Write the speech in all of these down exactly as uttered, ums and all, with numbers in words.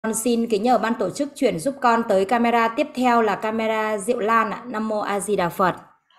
Con xin kính nhờ ban tổ chức chuyển giúp con tới camera tiếp theo là camera Diệu Lan ạ. Nam mô A Di Đà Phật.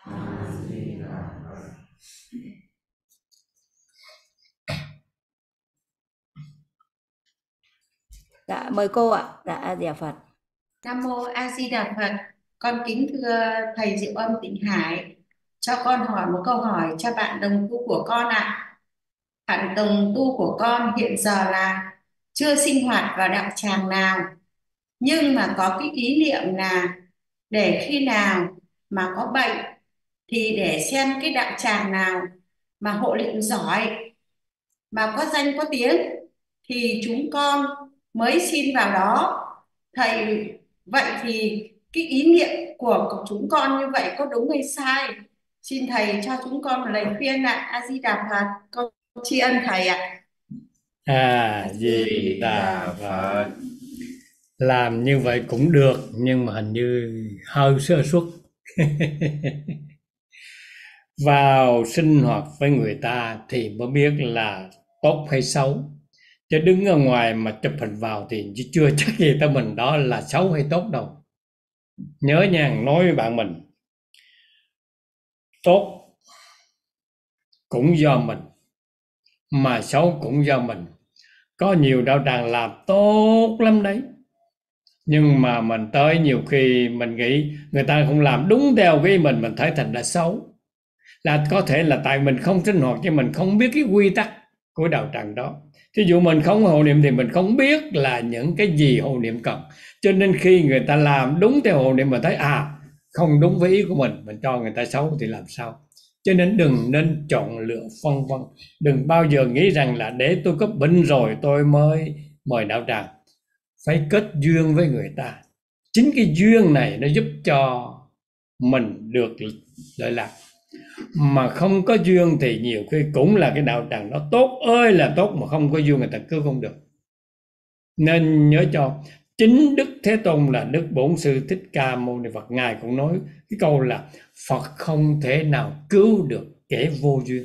Dạ mời cô ạ. Dạ A Di Đà Phật. Nam mô A Di Đà Phật. Con kính thưa thầy Diệu Âm Tịnh Hải, cho con hỏi một câu hỏi cho bạn đồng tu của con ạ. Bạn đồng tu của con hiện giờ là chưa sinh hoạt vào đạo tràng nào, nhưng mà có cái ý niệm là để khi nào mà có bệnh thì để xem cái đạo tràng nào mà hộ niệm giỏi, mà có danh có tiếng thì chúng con mới xin vào đó. Thầy, vậy thì cái ý niệm của chúng con như vậy có đúng hay sai? Xin thầy cho chúng con một lời khuyên ạ. A Di Đà Phật. Con tri ân thầy ạ. À Di Đà Phật. Làm như vậy cũng được, nhưng mà hình như hơi sơ suất. Vào sinh hoạt với người ta thì mới biết là tốt hay xấu, chứ đứng ở ngoài mà chụp hình vào thì chưa chắc gì tới mình đó là xấu hay tốt đâu. Nhớ nha, nói với bạn mình, tốt cũng do mình, mà xấu cũng do mình. Có nhiều đạo tràng làm tốt lắm đấy, nhưng mà mình tới nhiều khi mình nghĩ người ta không làm đúng theo cái mình mình thấy thành là xấu. Là có thể là tại mình không sinh hoạt, chứ mình không biết cái quy tắc của đạo tràng đó. Thí dụ mình không hộ niệm thì mình không biết là những cái gì hộ niệm cần, cho nên khi người ta làm đúng theo hộ niệm mà thấy à không đúng với ý của mình, mình cho người ta xấu thì làm sao. Cho nên đừng nên chọn lựa phân vân. Đừng bao giờ nghĩ rằng là để tôi có bệnh rồi tôi mới mời đạo tràng. Phải kết duyên với người ta. Chính cái duyên này nó giúp cho mình được lợi lạc. Mà không có duyên thì nhiều khi cũng là cái đạo tràng đó tốt ơi là tốt, mà không có duyên người ta cứu không được. Nên nhớ cho, chính Đức Thế Tôn là Đức Bổn Sư Thích Ca Mâu Ni Phật, Ngài cũng nói cái câu là Phật không thể nào cứu được kẻ vô duyên.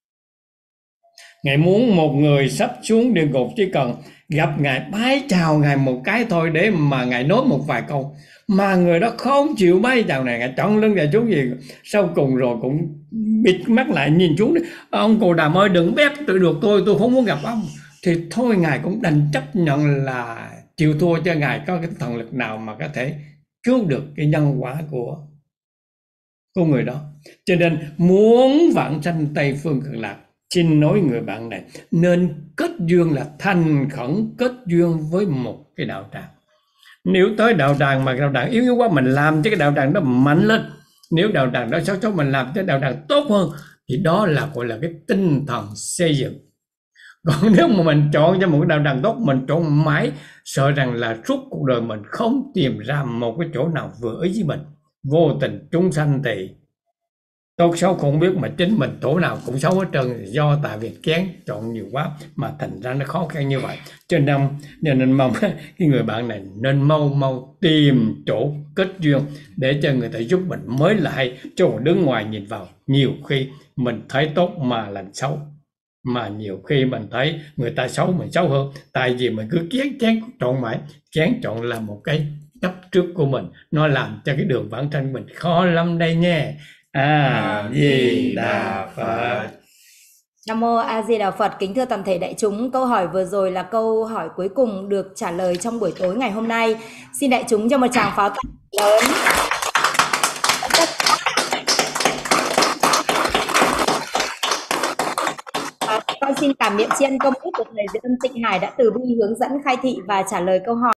Ngài muốn một người sắp xuống địa ngục chỉ cần gặp Ngài bái chào Ngài một cái thôi, để mà Ngài nói một vài câu, mà người đó không chịu bái chào này, Ngài chọn lưng Ngài xuống gì, sau cùng rồi cũng bịt mắt lại nhìn xuống, ông Cồ Đàm ơi đừng bép tôi được, tôi tôi không muốn gặp ông. Thì thôi Ngài cũng đành chấp nhận là chịu thua, cho Ngài có cái thần lực nào mà có thể cứu được cái nhân quả của của người đó. Cho nên muốn vãng sanh Tây Phương Cực Lạc, xin nói người bạn này nên kết duyên, là thành khẩn kết duyên với một cái đạo tràng. Nếu tới đạo tràng mà đạo tràng yếu yếu quá, mình làm cho cái đạo tràng đó mạnh lên. Nếu đạo tràng đó xấu xấu, mình làm cho đạo tràng tốt hơn, thì đó là gọi là cái tinh thần xây dựng. Còn nếu mà mình chọn cho một cái đạo tràng tốt, mình chọn mãi, sợ rằng là suốt cuộc đời mình không tìm ra một cái chỗ nào vừa ý với mình. Vô tình chúng sanh thì tốt xấu không biết, mà chính mình tổ nào cũng xấu hết trơn, do tại vì kén chọn nhiều quá mà thành ra nó khó khăn như vậy. Cho nên cho nên mong cái người bạn này nên mau mau tìm chỗ kết duyên để cho người ta giúp mình mới là hay, chứ còn đứng ngoài nhìn vào nhiều khi mình thấy tốt mà làm xấu, mà nhiều khi mình thấy người ta xấu mình xấu hơn, tại vì mình cứ kén kén chọn mãi. Kén chọn là một cái chấp trước của mình, nó làm cho cái đường vãng sanh mình khó lắm đây nha. A Di Đà Phật. Nam mô A Di Đà Phật. Kính thưa toàn thể đại chúng, câu hỏi vừa rồi là câu hỏi cuối cùng được trả lời trong buổi tối ngày hôm nay. Xin đại chúng cho một tràng pháo tay lớn. Con xin cảm niệm tri ân công đức của thầy Diệu Âm Tịnh Hải đã từ bi hướng dẫn khai thị và trả lời câu hỏi.